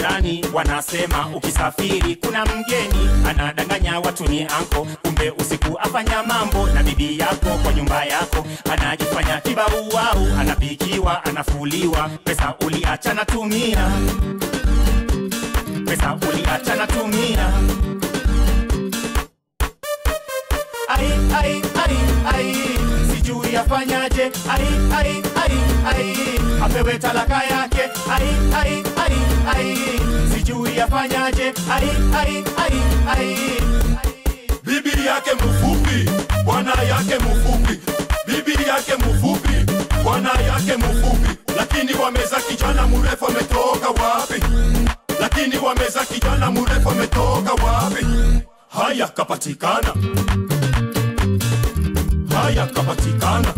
majirani wanasema ukisafiri kuna mgeni anadanganya watu ni anko, kumbe usiku afanya mambo na bibi yako kwa nyumba yako, anajifanya kibauau, anapikiwa, anafuliwa, pesa uliacha natumia, pesa uliacha natumia. Ai ai ai ai, sijui afanyaje. Ai ai ai ai, apewe talaka yake. Ai ai ai ai, sijui afanyaje. Ai ai ai ai, bibi yake mfupi, bwana yake mfupi, bibi yake mfupi, bwana yake mfupi, lakini wameza kijana mrefu ametoka wapi? Lakini wameza kijana mrefu ametoka wapi? Haya kapatikana, haya kapatikana.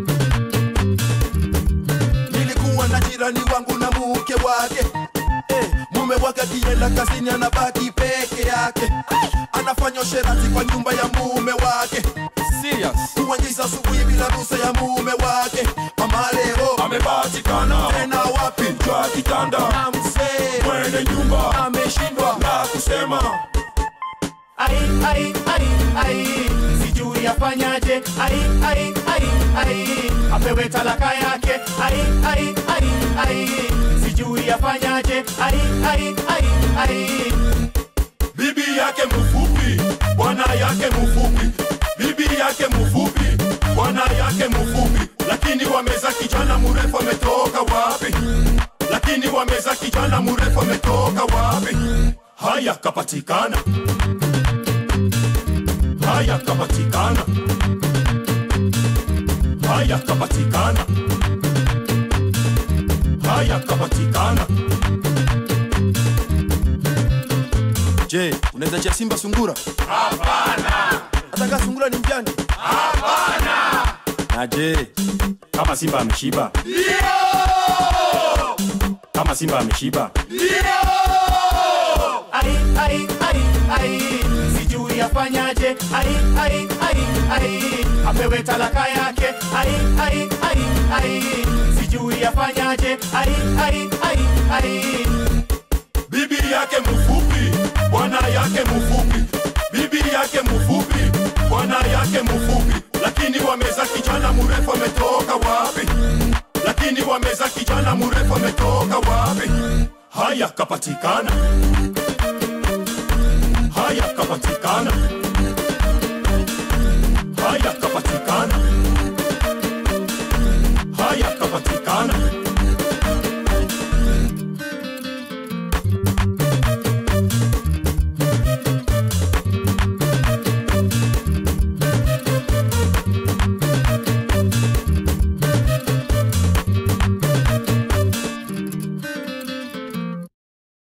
Nilikuwa na jirani wangu na mke wake, mume wake akienda kazini anabaki peke yake, anafanya sherati kwa nyumba ya mume wake. Serious, kuingiza asubuhi bila ruhusa ya mume wake. Mama leo amepatikana tena wapi? Kwa kitanda na mzee mwenye nyumba ameshindwa na kusema. ai ai ai ai, sijui afanyaje. Ai ai ai ai, apewe talaka yake. Ai ai ai ai, sijui afanyaje. Ai ai ai ai, bibi yake mfupi, bwana yake mfupi, bibi yake mfupi, bwana yake mfupi, lakini wameza kijana mrefu ametoka wapi? Lakini wameza kijana mrefu ametoka wapi? Haya kapatikana, haya kapatikana, haya kapatikana, haya kapatikana. Je, unaweza chia simba sungura? Hapana. Ataka sungura ni mjani? Hapana. Na je, kama simba ameshiba? Ndio. Kama simba ameshiba? Ndio. Ai ai ai ai, sijui afanyaje. Ai ai ai ai, apewe talaka yake. Ai ai ai ai, sijui afanyaje. Ai ai ai ai, bibi yake mfupi, bwana yake mfupi, bibi yake mfupi, bwana yake mfupi, lakini wameza kijana mrefu ametoka wapi? Lakini wameza kijana mrefu ametoka wapi? Haya kapatikana, haya kapatikana.